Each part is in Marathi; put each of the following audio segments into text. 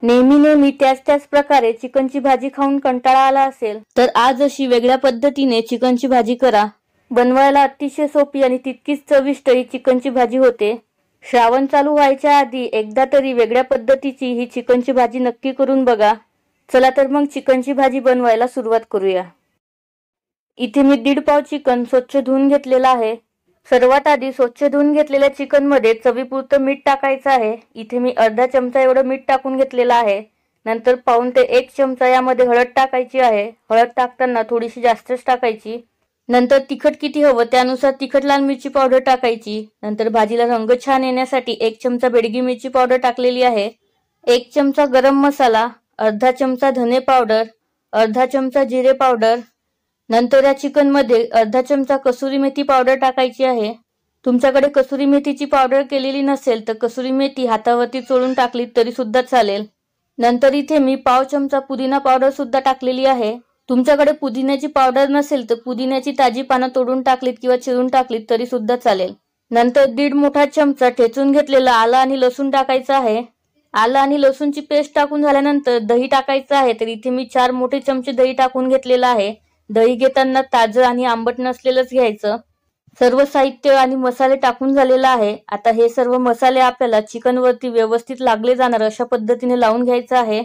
नेहमी नेहमी त्याच प्रकारे चिकनची भाजी खाऊन कंटाळा आला असेल तर आज अशी वेगळ्या पद्धतीने चिकनची भाजी करा। बनवायला अतिशय सोपी आणि तितकीच चविष्ट ही चिकनची भाजी होते। श्रावण चालू व्हायच्या आधी एकदा तरी वेगळ्या पद्धतीची ही चिकनची भाजी नक्की करून बघा। चला तर मग चिकनची भाजी बनवायला सुरुवात करूया। इथे मी 1.5 पाव चिकन स्वच्छ धुवून घेतलेला आहे। सर्वात आधी स्वच्छ धुवून घेतलेल्या चिकन मध्ये चवीपुरतं मीठ टाकायचं आहे। इथे मी अर्धा चमचा एवढं मीठ टाकून घेतलेलं आहे। नंतर पाऊण ते 1 चमचा यामध्ये हळद टाकायची आहे। हळद टाकताना थोडीशी जास्तच टाकायची। नंतर तिखट किती हवं त्यानुसार तिखट लाल मिरची पावडर टाकायची। नंतर भाजीला रंग छान येण्यासाठी 1 चमचा बेडगी मिरची पावडर टाकलेली आहे। 1 चमचा गरम मसाला, अर्धा चमचा धने पावडर, अर्धा चमचा जिरे पावडर। नंतर या चिकन मध्ये अर्धा चमचा कसुरी मेथी पावडर टाकायची आहे। तुमच्याकडे कसुरी मेथीची पावडर केलेली नसेल तर कसुरी मेथी हातावरती चोळून टाकली तरी सुद्धा चालेल। नंतर इथे मी पाव चमचा पुदिना पावडर सुद्धा टाकलेली आहे। तुमच्याकडे पुदिन्याची पावडर नसेल तर पुदिन्याची ताजी पानं तोडून टाकलीत किंवा चिरून टाकलीत तरी सुद्धा चालेल। नंतर 1.5 मोठा चमचा ठेचून घेतलेला आलं आणि लसूण टाकायचं आहे। आलं आणि लसूणची पेस्ट टाकून झाल्यानंतर दही टाकायचं आहे। तर इथे मी 4 मोठे चमचे दही टाकून घेतलेलं आहे। दही घेताना ताजं आणि आंबट नसलेलंच घ्यायचं। सर्व साहित्य आणि मसाले टाकून झालेला आहे। आता हे सर्व मसाले आपल्याला चिकन वरती व्यवस्थित लागले जाणार अशा पद्धतीने लावून घ्यायचं आहे।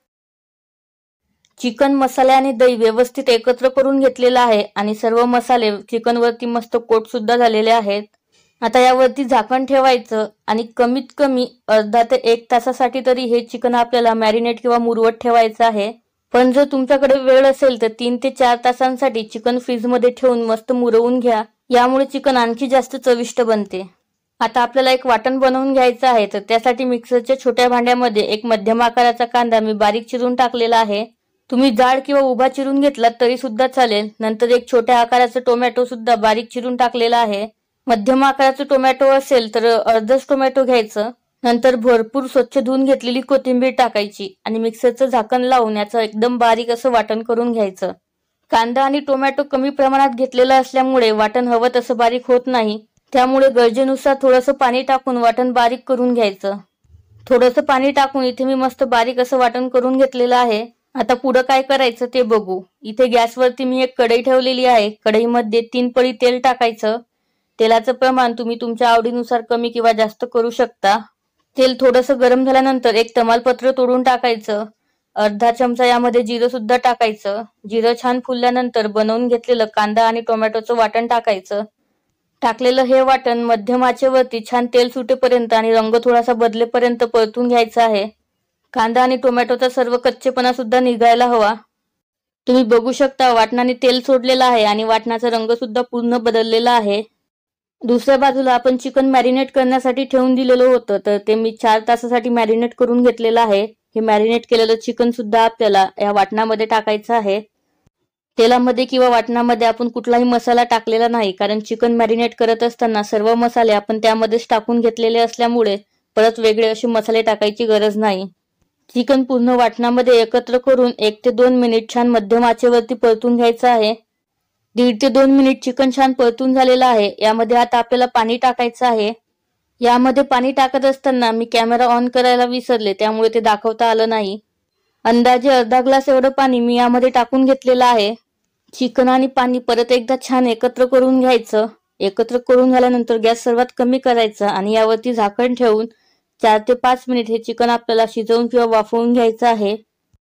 चिकन मसाले आणि दही व्यवस्थित एकत्र करून घेतलेला आहे आणि सर्व मसाले चिकन वरती मस्त कोट सुद्धा झालेले आहेत। आता यावरती झाकण ठेवायचं आणि कमीत कमी अर्धा ते 1 तासासाठी तरी हे चिकन आपल्याला मॅरिनेट किंवा मुरवत ठेवायचं आहे। पण जर तुमच्याकडे वेळ असेल तर 3 ते 4 तासांसाठी चिकन फ्रीज मध्ये ठेवून मस्त मुरवून घ्या। यामुळे चिकन आणखी जास्त चविष्ट बनते। आता आपल्याला एक वाटण बनवून घ्यायचं आहे। तर त्यासाठी मिक्सरच्या छोट्या भांड्यामध्ये एक मध्यम आकाराचा कांदा मी बारीक चिरून टाकलेला आहे। तुम्ही जाड किंवा उभा चिरून घेतलात तरी सुद्धा चालेल। नंतर एक छोट्या आकाराचा टोमॅटो सुद्धा बारीक चिरून टाकलेला आहे। मध्यम आकाराचा टोमॅटो असेल तर अर्धच टोमॅटो घ्यायचं। नंतर भरपूर स्वच्छ धुवून घेतलेली कोथिंबीर टाकायची आणि मिक्सरचं झाकण लावून याचं एकदम बारीक असं वाटण करून घ्यायचं। कांदा आणि टोमॅटो कमी प्रमाणात घेतलेला असल्यामुळे वाटण हवं तसं बारीक होत नाही। त्यामुळे गरजेनुसार थोडंसं पाणी टाकून वाटण बारीक करून घ्यायचं। थोडंसं पाणी टाकून इथे मी मस्त बारीक असं वाटण करून घेतलेलं आहे। आता पुढे काय करायचं ते बघू। इथे गॅसवरती मी एक कढई ठेवलेली आहे। कढईमध्ये 3 पळी तेल टाकायचं। तेलाचं प्रमाण तुम्ही तुमच्या आवडीनुसार कमी किंवा जास्त करू शकता। तेल थोडंसं गरम झाल्यानंतर एक तमालपत्र तोडून टाकायचं। अर्धा चमचा यामध्ये जिरं सुद्धा टाकायचं। जिरं छान फुलल्यानंतर बनवून घेतलेलं कांदा आणि टोमॅटोचं वाटण टाकायचं। टाकलेलं हे वाटण मध्यम आचेवरती छान तेल सुटेपर्यंत आणि रंग थोडासा बदलेपर्यंत परतून घ्यायचं आहे। कांदा आणि टोमॅटोचा सर्व कच्चेपणा सुद्धा निघायला हवा। तुम्ही बघू शकता वाटणाने तेल सोडलेलं आहे आणि वाटणाचा रंग सुद्धा पूर्ण बदललेला आहे। दुसऱ्या बाजूला आपण चिकन मॅरिनेट करण्यासाठी ठेवून दिलेलं होतं तर ते मी 4 तासासाठी मॅरिनेट करून घेतलेलं आहे। हे मॅरिनेट केलेलं चिकन सुद्धा आपल्याला या वाटणामध्ये टाकायचं आहे। तेलामध्ये किंवा वाटणामध्ये आपण कुठलाही मसाला टाकलेला नाही, कारण चिकन मॅरिनेट करत असताना सर्व मसाले आपण त्यामध्येच टाकून घेतलेले असल्यामुळे परत वेगळे असे मसाले टाकायची गरज नाही। चिकन पूर्ण वाटणामध्ये एकत्र करून 1 ते 2 मिनिट छान मध्यम आचेवरती परतून घ्यायचं आहे। 1.5 ते 2 मिनिट चिकन छान परतून झालेलं आहे। यामध्ये आता आपल्याला पाणी टाकायचं आहे। यामध्ये पाणी टाकत असताना मी कॅमेरा ऑन करायला विसरले, त्यामुळे ते दाखवता आलं नाही। अंदाजे अर्धा ग्लास एवढं पाणी मी यामध्ये टाकून घेतलेलं आहे। चिकन आणि पाणी परत एकदा छान एकत्र करून घ्यायचं। एकत्र करून झाल्यानंतर गॅस सर्वात कमी करायचा आणि यावरती झाकण ठेवून 4 ते 5 मिनिट हे चिकन आपल्याला शिजवून किंवा वाफवून घ्यायचं आहे।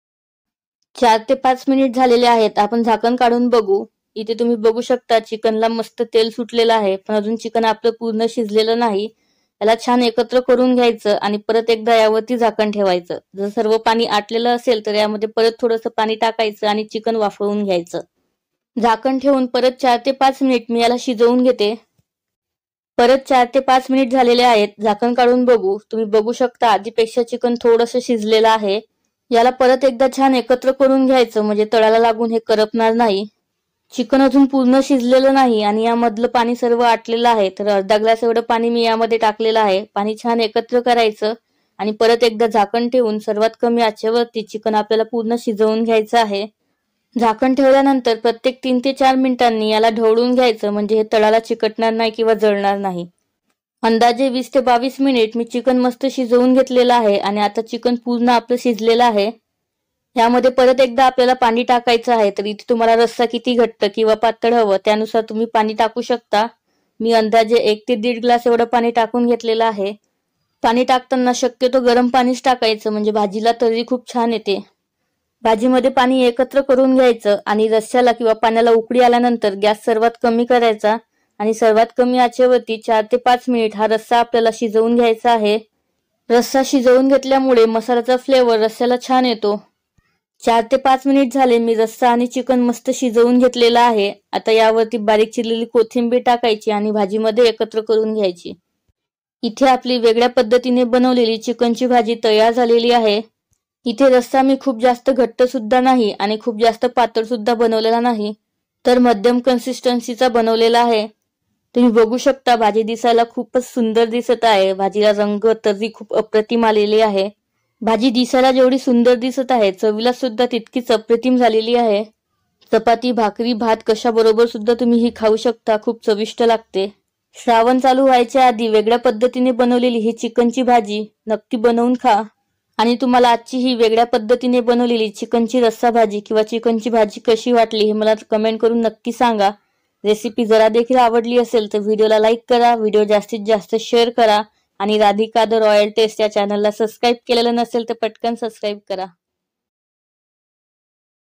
4 ते 5 मिनिट झालेले आहेत। आपण झाकण काढून बघू। इथे तुम्ही बघू शकता चिकनला मस्त तेल सुटलेलं आहे, पण अजून चिकन आपलं पूर्ण शिजलेलं नाही। याला छान एकत्र करून घ्यायचं आणि परत एकदा यावरती झाकण ठेवायचं। जर सर्व पाणी आटलेलं असेल तर यामध्ये परत थोडंसं पाणी टाकायचं आणि चिकन वाफवून घ्यायचं। झाकण ठेवून परत 4 ते 5 मिनिट मी याला शिजवून घेते। परत 4 ते 5 मिनिट झालेले आहेत। झाकण काढून बघू। तुम्ही बघू शकता आधीपेक्षा चिकन थोडंसं शिजलेलं आहे। याला परत एकदा छान एकत्र करून घ्यायचं, म्हणजे तळाला लागून हे करपणार नाही। चिकन अजून पूर्ण शिजलेलं नाही आणि यामधलं पाणी सर्व आटलेलं आहे, तर अर्धा ग्लास एवढं पाणी मी यामध्ये टाकलेलं आहे। पाणी छान एकत्र करायचं आणि परत एकदा झाकण ठेवून सर्वात कमी आचेवरती चिकन आपल्याला पूर्ण शिजवून घ्यायचं आहे। झाकण ठेवल्यानंतर प्रत्येक 3 ते 4 मिनिटांनी याला ढवळून घ्यायचं, म्हणजे हे तळाला चिकटणार नाही किंवा जळणार नाही। अंदाजे 20 ते 22 मिनिट मी चिकन मस्त शिजवून घेतलेलं आहे आणि आता चिकन पूर्ण आपलं शिजलेलं आहे. यामध्ये परत एकदा आपल्याला पाणी टाकायचं आहे. तर इथे तुम्हाला रस्सा किती घट्ट किंवा पातळ हवं त्यानुसार तुम्ही पाणी टाकू शकता. मी अंदाजे 1 ते 1.5 ग्लास एवढं पाणी टाकून घेतलेलं आहे. पाणी टाकताना शक्यतो गरम पाणीच टाकायचं म्हणजे भाजीला तर्री खूप छान येते. भाजीमध्ये पाणी एकत्र करून घ्यायचं आणि रस्स्याला किंवा पाण्याला उकळी आल्यानंतर गॅस सर्वात कमी करायचा आणि सर्वात कमी आचेवरती 4 ते 5 मिनिट हा रस्सा आपल्याला शिजवून घ्यायचा आहे. रस्सा शिजवून घेतल्यामुळे मसाल्याचा फ्लेवर रस्स्याला छान येतो. 4 ते 5 मिनिट झाले. मी रस्सा आणि चिकन मस्त शिजवून घेतलेला आहे. आता यावरती बारीक चिरलेली कोथिंबीर टाकायची आणि भाजीमध्ये एकत्र करून घ्यायची. इथे आपली वेगळ्या पद्धतीने बनवलेली चिकनची भाजी तयार झालेली आहे. इथे रस्सा मी खूप जास्त घट्ट सुद्धा नाही आणि खूप जास्त पातळ सुद्धा बनवलेला नाही, तर मध्यम कन्सिस्टन्सीचा बनवलेला आहे. तुम्ही बघू शकता भाजी दिसायला खूपच सुंदर दिसत आहे. भाजीला रंग तर्री खूप अप्रतिम आलेली आहे. भाजी दिसायला जेवढी सुंदर दिसत आहे चवीला सुद्धा तितकीच अप्रतिम झालेली आहे. चपाती, भाकरी, भात कशाबरोबर सुद्धा तुम्ही ही खाऊ शकता. खूप चविष्ट लागते. श्रावण चालू व्हायच्या आधी वेगळ्या पद्धतीने बनवलेली ही चिकनची भाजी नक्की बनवून खा. आणि तुम्हाला आजची ही वेगळ्या पद्धतीने बनवलेली चिकनची रस्सा भाजी किंवा चिकनची भाजी कशी वाटली हे मला कमेंट करून नक्की सांगा. रेसिपी जरा देखील आवडली असेल तर व्हिडिओला लाईक करा, व्हिडिओ जास्तीत जास्त शेअर करा आणि राधिका द रॉयल टेस्ट या चॅनलला सबस्क्राईब केलेलं नसेल तर पटकन सबस्क्राईब करा.